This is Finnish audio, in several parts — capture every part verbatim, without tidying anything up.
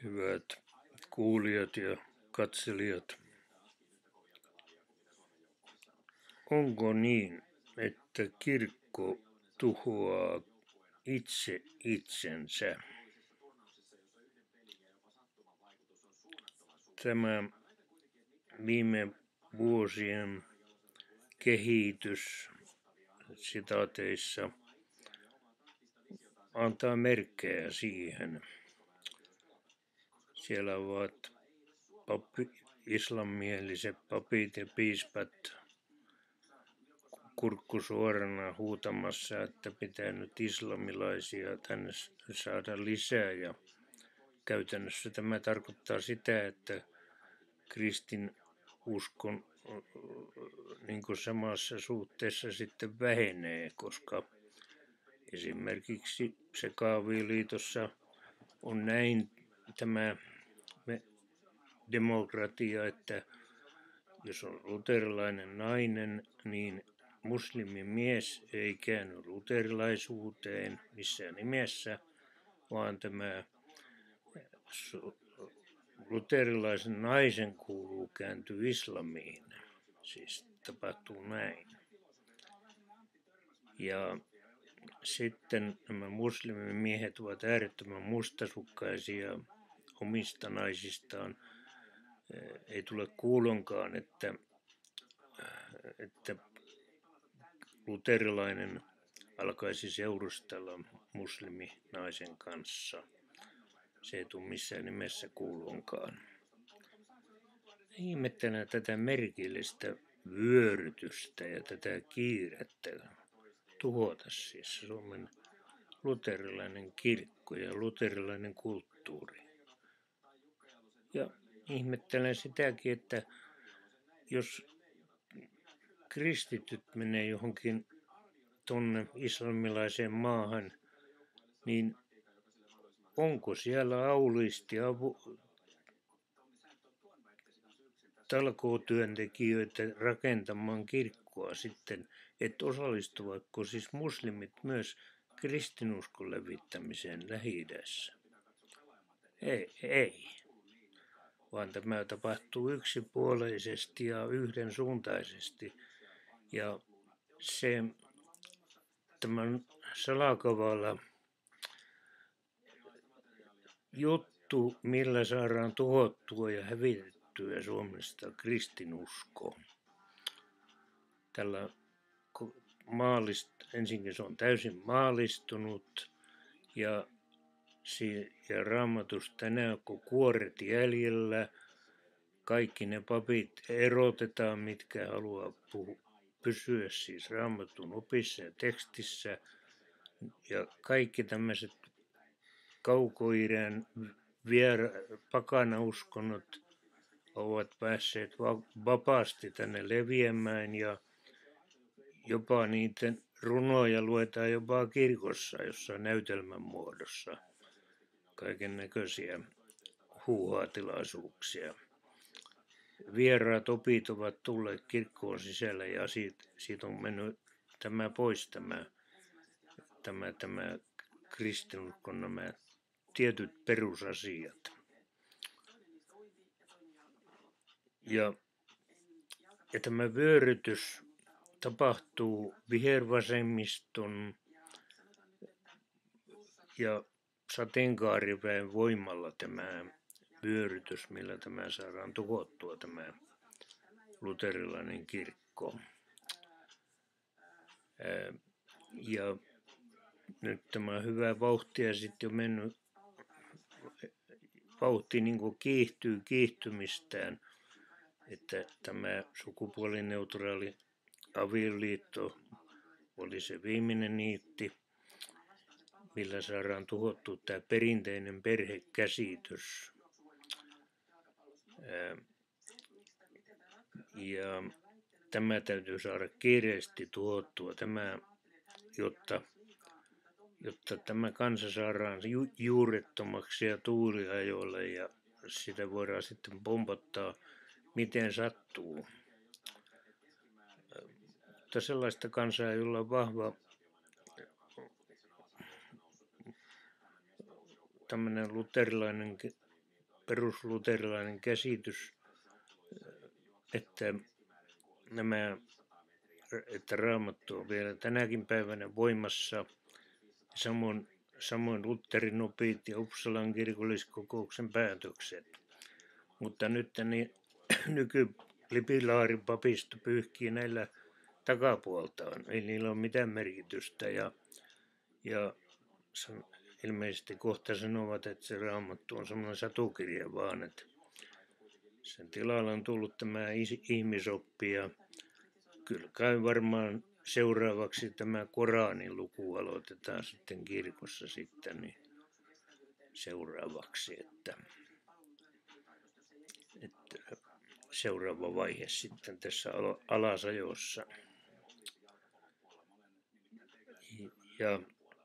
Hyvät kuulijat ja katselijat, onko niin, että kirkko tuhoaa itse itsensä? Tämä viime vuosien kehitys sitaateissa antaa merkkejä siihen. Siellä ovat papi, islammieliset papit ja piispat kurkku suorana huutamassa, että pitää nyt islamilaisia tänne saada lisää. Ja käytännössä tämä tarkoittaa sitä, että kristin uskon niin kuin samassa suhteessa sitten vähenee, koska esimerkiksi Sekaaviiliitossa on näin tämä demokratia, että jos on luterilainen nainen, niin muslimimies ei käänny luterilaisuuteen missään nimessä, vaan tämä luterilaisen naisen kuuluu kääntyä islamiin. Siis tapahtuu näin. Ja sitten nämä muslimimiehet ovat äärettömän mustasukkaisia omista naisistaan. Ei tule kuulonkaan, että, että luterilainen alkaisi seurustella musliminaisen kanssa. Se ei tule missään nimessä kuulonkaan. Ihmettelen tätä merkillistä vyörytystä ja tätä kiirettä tuhota siis Suomen luterilainen kirkko ja luterilainen kulttuuri. Ja ihmettelen sitäkin, että jos kristityt menee johonkin tonne islamilaiseen maahan, niin onko siellä auliisti avu, talkootyöntekijöitä rakentamaan kirkkoa sitten, että osallistuvatko siis muslimit myös kristinuskon levittämiseen Lähi-idässä? Ei, ei, vaan tämä tapahtuu yksipuoleisesti ja yhdensuuntaisesti. Ja se tämän salakavalla juttu, millä saadaan tuhottua ja hävitettyä Suomesta kristinusko. Tällä maalist, ensinnäkin se on täysin maallistunut ja, ja Raamatusta tänään kun kuoret jäljellä, kaikki ne papit erotetaan, mitkä haluaa puhua, pysyä siis Raamatun opissa ja tekstissä. Ja kaikki tämmöiset kaukoidän viera, pakanauskonnot ovat päässeet vapaasti tänne leviämään ja jopa niiden runoja luetaan jopa kirkossa jossain näytelmän muodossa. Kaiken näköisiä huuhaatilaisuuksia. Vieraat opit ovat tulleet kirkkoon sisällä ja siitä, siitä on mennyt tämä pois, tämä, tämä, tämä kristinuskon nämä tietyt perusasiat. Ja, ja tämä vyörytys tapahtuu vihervasemmiston ja sateenkaariväen voimalla tämä vyörytys, millä tämä saadaan tuhottua, tämä luterilainen kirkko. Ja nyt tämä hyvä vauhti ja sitten on mennyt, vauhti niin kuin kiihtyy kiihtymistään, että tämä sukupuolineutraali avioliitto oli se viimeinen niitti, millä saadaan tuhottua tämä perinteinen perhekäsitys. Ja tämä täytyy saada kiireesti tuhottua, tämä, jotta, jotta tämä kansa saadaan ju, juurettomaksi ja tuuliajoille ja sitä voidaan sitten pompottaa miten sattuu. Mutta sellaista kansaa, jolla on vahva tämmöinen luterilainen perusluterilainen käsitys, että nämä, että Raamattu on vielä tänäkin päivänä voimassa. Samoin, samoin Lutherin opit ja Uppsalan kirkolliskokouksen päätökset. Mutta nyt niin, nykylipilaari papisto pyyhkii näillä takapuoltaan. Ei niillä ole mitään merkitystä. Ja, ja ilmeisesti kohta sanovat, että se Raamattu on semmoinen satukirja vaan, että sen tilalla on tullut tämä ihmisoppi ja kyllä kai varmaan seuraavaksi tämä Koranin luku aloitetaan sitten kirkossa sitten niin seuraavaksi, että, että seuraava vaihe sitten tässä alasajossa. Ja,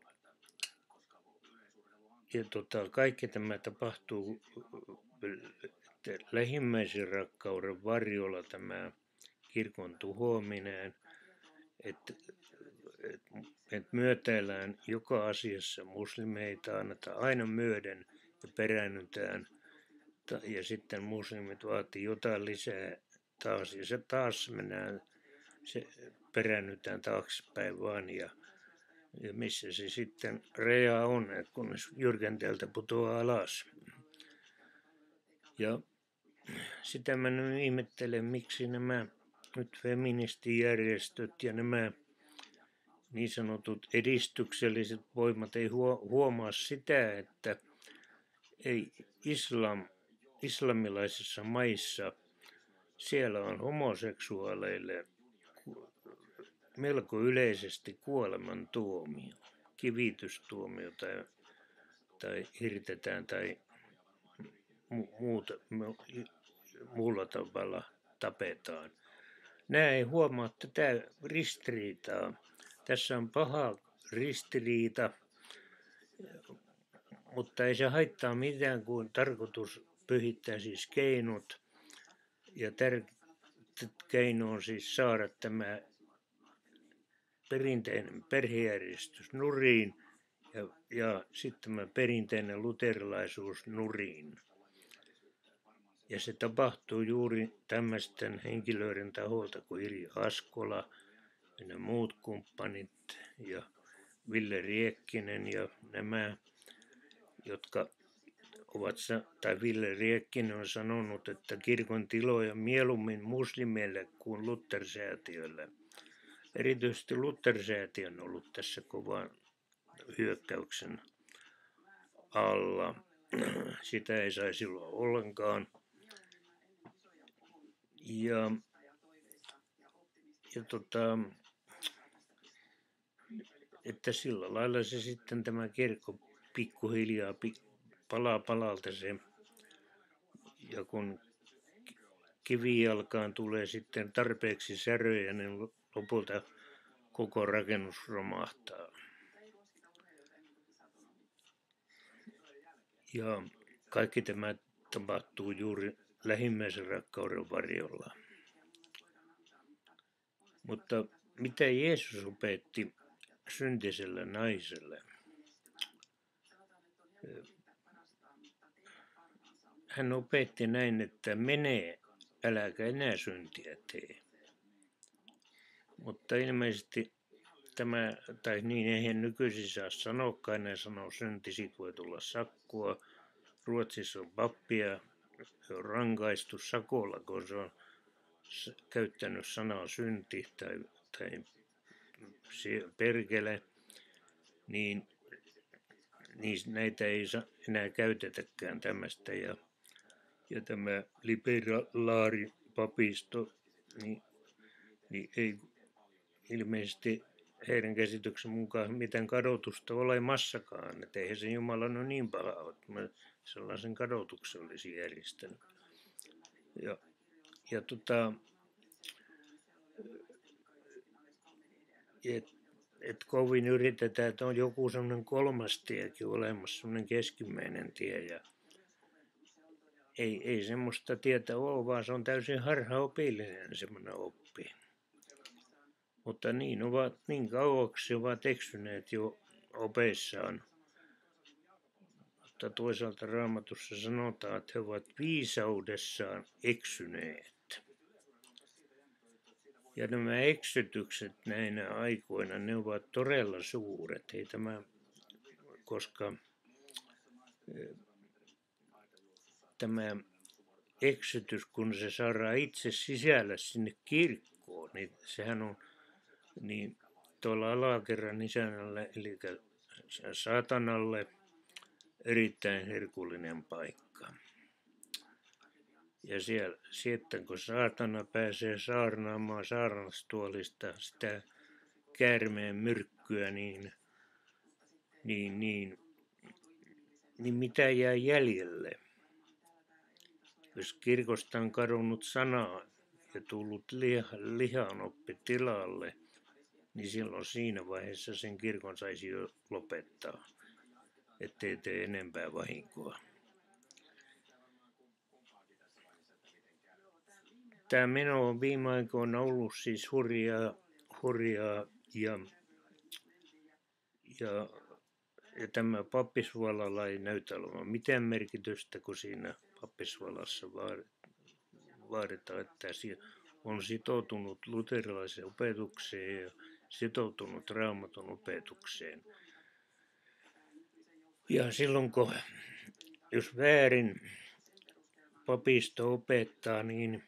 ja tota, kaikki tämä tapahtuu lähimmäisen rakkauden varjolla, tämä kirkon tuhoaminen, että et, et myötäillään joka asiassa muslimeita, annetaan aina myöden ja peräännytään. Ja sitten muslimit vaatii jotain lisää taas, ja se taas mennään, se peräännytään taaksepäin vaan, ja, ja missä se sitten raja on, että kunnes jyrkänteeltä putoaa alas. Ja sitä mä nyt ihmettelen, miksi nämä nyt feministijärjestöt ja nämä niin sanotut edistykselliset voimat ei huomaa sitä, että ei islam, islamilaisissa maissa siellä on homoseksuaaleille melko yleisesti kuolemantuomio, kivitystuomio tai, tai hirtetään tai muuta, muulla tavalla tapetaan. Nämä ei huomaa tätä ristiriitaa. Tässä on paha ristiriita, mutta ei se haittaa mitään, kun tarkoitus pyhittää siis keinot. Ja tärkeä keino on siis saada tämä perinteinen perhejärjestys nuriin ja, ja sitten tämä perinteinen luterilaisuus nuriin. Ja se tapahtuu juuri tämmöisten henkilöiden taholta kuin Irja Askola ja ne muut kumppanit ja Ville Riekkinen ja nämä, jotka ovat, tai Ville Riekkinen on sanonut, että kirkon tiloja mieluummin muslimeille kuin Luther-säätiölle. Erityisesti Luther-säätiö on ollut tässä kovan hyökkäyksen alla. Sitä ei saisi olla ollenkaan. Ja, ja tota, että sillä lailla se sitten tämä kirkko pikkuhiljaa palaa palalta se, ja kun kivijalkaan tulee sitten tarpeeksi säröjä, niin lopulta koko rakennus romahtaa. Ja kaikki tämä tapahtuu juuri lähimmäisen rakkauden varjolla. Mutta mitä Jeesus opetti syntiselle naiselle? Hän opetti näin, että mene, äläkä enää syntiä tee. Mutta ilmeisesti tämä, tai niin eihän nykyisin saa sanoakaan, ne sanoo synti, siitä voi tulla sakkoa. Ruotsissa on pappia, se on rankaistu sakolla, kun se on käyttänyt sanaa synti tai, tai perkele, niin, niin näitä ei enää käytetäkään tämmöistä. Ja, ja tämä liberaalipapisto, niin, niin ei ilmeisesti heidän käsityksen mukaan mitään kadotusta olemassakaan. Että eihän se Jumala ole niin paha ole, että mä sellaisen kadotuksen olisi järjestänyt. Ja, ja tota, et, et kovin yritetään, että on joku sellainen kolmas tiekin olemassa, sellainen keskimmäinen tie. Ja ei, ei semmoista tietä ole, vaan se on täysin harhaopillinen semmoinen oppi. Mutta niin, ovat, niin kauaksi ovat eksyneet jo opeissaan. mutta toisaalta Raamatussa sanotaan, että he ovat viisaudessaan eksyneet. Ja nämä eksytykset näinä aikoina, ne ovat todella suuret. Ei tämä, koska tämä eksytys, kun se saadaan itse sisällä sinne kirkkoon, niin sehän on niin tuolla alakerran isännälle, eli saatanalle, erittäin herkullinen paikka. Ja siellä, sitten kun saatana pääsee saarnaamaan saarnastuolista sitä käärmeen myrkkyä, niin, niin, niin, niin mitä jää jäljelle? Jos kirkosta on kadonnut sanaa ja tullut liha, lihanoppi tilalle, niin silloin siinä vaiheessa sen kirkon saisi jo lopettaa, ettei tee enempää vahinkoa. Tämä meno on viime aikoina ollut siis hurjaa, hurjaa ja, ja, ja tämä pappisvalalla ei näytä olevan mitään merkitystä, kun siinä pappisvalassa vaaditaan, että on sitoutunut luterilaiseen opetukseen ja sitoutunut Raamatun opetukseen. Ja silloin kun, jos väärin papisto opettaa, niin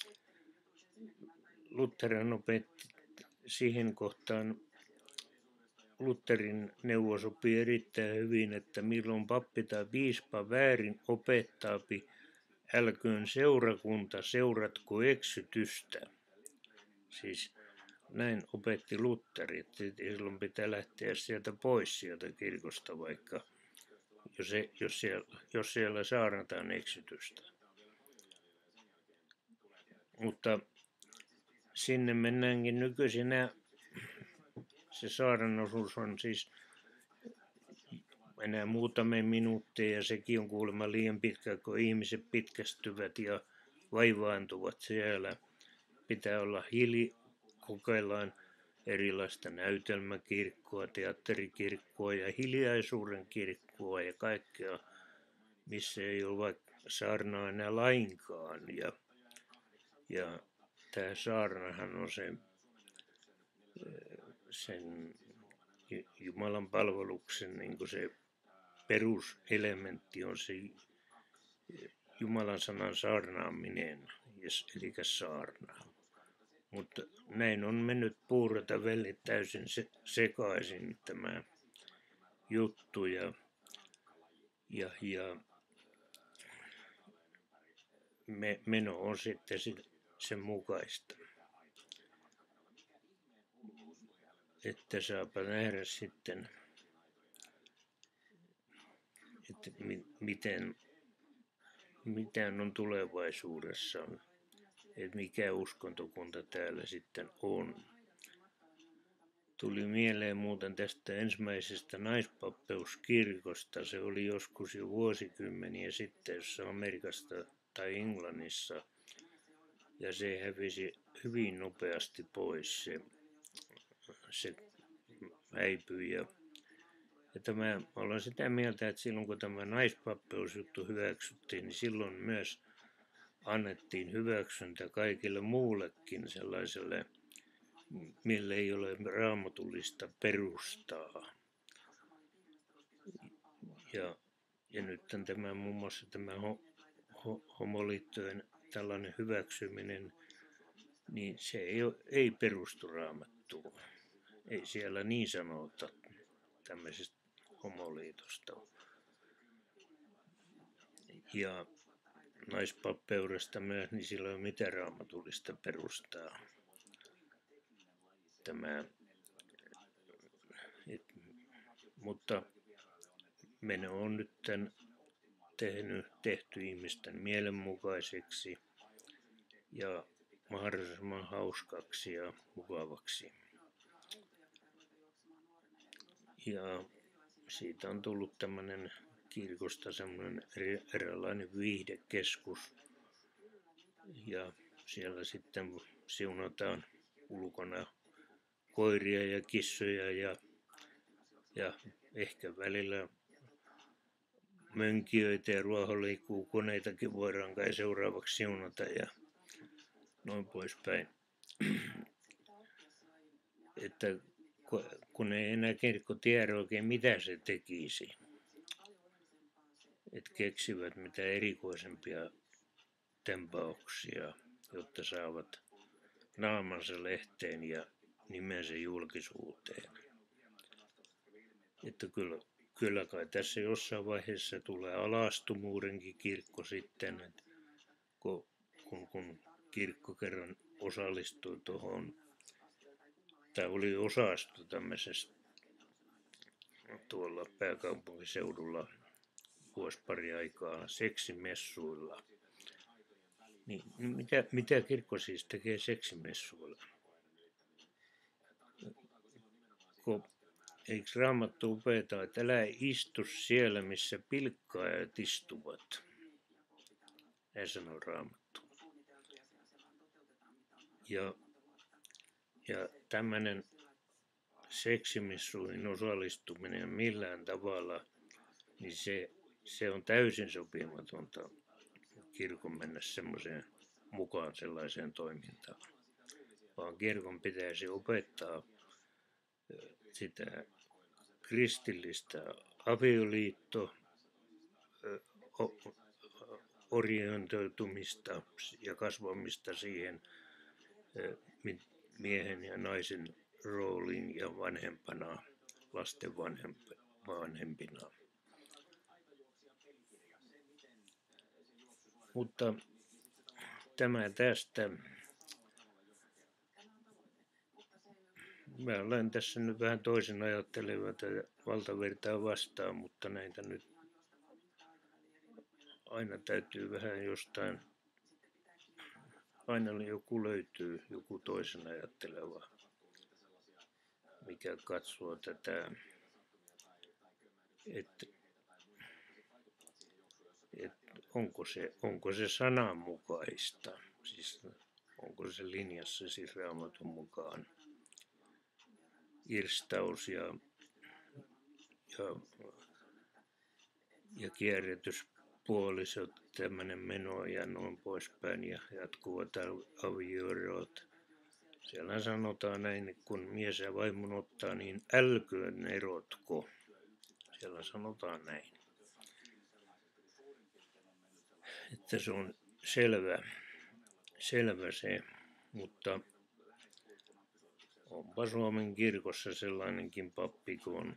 Lutheran opetti siihen kohtaan, Lutherin neuvo sopii erittäin hyvin, että milloin pappi tai piispa väärin opettaapi, älköön seurakunta seuratko eksytystä. Siis näin opetti Lutheri, että silloin pitää lähteä sieltä pois sieltä kirkosta, vaikka jos, ei, jos, siellä, jos siellä saarnataan eksytystä. Mutta sinne mennäänkin nykyisinä. Se saarnanosuus on siis enää muutamia minuutteja ja sekin on kuulemma liian pitkä, kun ihmiset pitkästyvät ja vaivaantuvat siellä. Pitää olla hiili, kokeillaan erilaista näytelmäkirkkoa, teatterikirkkoa ja hiljaisuuden kirkkoa ja kaikkea, missä ei ole vaikka saarnaa enää lainkaan. Ja, ja tämä saarnahan on se, sen Jumalan palveluksen niin kuin se peruselementti on se Jumalan sanan saarnaaminen, eli saarna. Mutta näin on mennyt puurata vellit täysin se, sekaisin tämä juttu ja, ja, ja me, meno on sitten sen mukaista. Että saapa nähdä sitten, että miten, miten on tulevaisuudessa, että mikä uskontokunta täällä sitten on. Tuli mieleen muuten tästä ensimmäisestä naispappeuskirkosta. Se oli joskus jo vuosikymmeniä sitten jossain Amerikasta tai Englannissa. Ja se hävisi hyvin nopeasti pois. Se, se häipyi. Ja, ja tämä, olen sitä mieltä, että silloin kun tämä naispappeusjuttu hyväksyttiin, niin silloin myös annettiin hyväksyntä kaikille muullekin sellaiselle, mille ei ole raamatullista perustaa. Ja, ja nyt on tämä muun muassa tämä ho, ho, homoliittojen tällainen hyväksyminen, niin se ei, ole, ei perustu Raamattuun. Ei siellä niin sanota tämmöisestä homoliitosta. Ja naispappeudesta myös, niin sillä ei ole mitään raamatullista perustaa. Tämä, et, mutta meno on nyt tämän tehnyt, tehty ihmisten mielenmukaiseksi ja mahdollisimman hauskaksi ja mukavaksi. Ja siitä on tullut tämmöinen kirkosta semmoinen eräänlainen viihdekeskus. Ja siellä sitten siunataan ulkona koiria ja kissoja ja, ja ehkä välillä mönkijöitä ja ruohonleikkuukoneitakin voidaan kai seuraavaksi siunata ja noin poispäin. Että kun ei enää kirkko tiedä oikein mitä se tekisi. Että keksivät mitä erikoisempia tempauksia, jotta saavat naamansa lehteen ja nimensä julkisuuteen. Että kyllä, kyllä kai tässä jossain vaiheessa tulee alastumuudenkin kirkko sitten, että kun, kun, kun kirkko kerran osallistui tuohon, tai oli osasto tämmöisestä tuolla pääkaupunkiseudulla vuosi pari aikaa seksimessuilla. Niin mitä, mitä kirkko siis tekee seksimessuilla? Kun eikö Raamattu opeta, että älä istu siellä, missä pilkkaajat istuvat? Näin sanoo Raamattu. Ja, ja tämmöinen seksimessuihin osallistuminen millään tavalla, niin se, se on täysin sopimatonta kirkon mennä semmoiseen mukaan sellaiseen toimintaan. Vaan kirkon pitäisi opettaa sitä kristillistä avioliitto orientoitumista ja kasvamista siihen miehen ja naisen rooliin ja vanhempana, lasten vanhempina. Mutta tämä tästä. Mä olen tässä nyt vähän toisen ajattelevat valtavirtaa vastaan, mutta näitä nyt aina täytyy vähän jostain, aina joku löytyy, joku toisen ajatteleva, mikä katsoo tätä, että et onko se, onko se sananmukaista, siis onko se linjassa siis Raamatun mukaan. Irstaus ja, ja, ja kierrätyspuolisot, tämmöinen meno ja noin poispäin ja jatkuvat avioerot. Siellä sanotaan näin, että kun mies ja vaimon ottaa, niin älköön erotko. Siellä sanotaan näin. Että se on selvä, selvä se, mutta onpa Suomen kirkossa sellainenkin pappi, kun,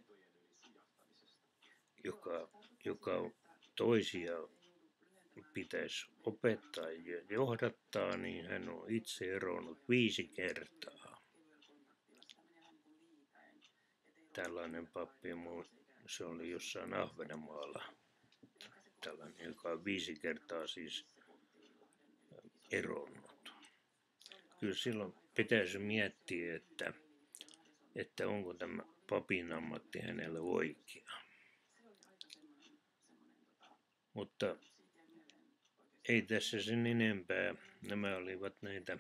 joka, joka toisia pitäisi opettaa ja johdattaa, niin hän on itse eronnut viisi kertaa. Tällainen pappi, se oli jossain Ahvenanmaalla, tällainen, joka on viisi kertaa siis eronnut. Kyllä silloin pitäisi miettiä, että, että onko tämä papin ammatti hänelle oikea. Mutta ei tässä sen enempää. Nämä olivat näitä,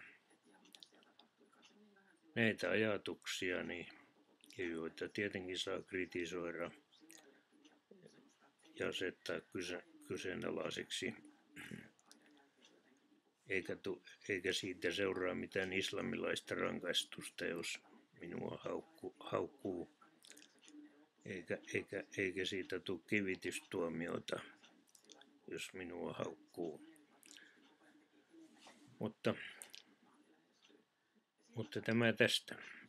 näitä ajatuksia, niin, joita tietenkin saa kritisoida ja asettaa kyse, kyseenalaiseksi. Eikä, tu, eikä siitä seuraa mitään islamilaista rangaistusta, jos minua haukkuu, haukkuu. Eikä, eikä, eikä siitä tule kivitystuomiota, jos minua haukkuu. Mutta, mutta tämä tästä.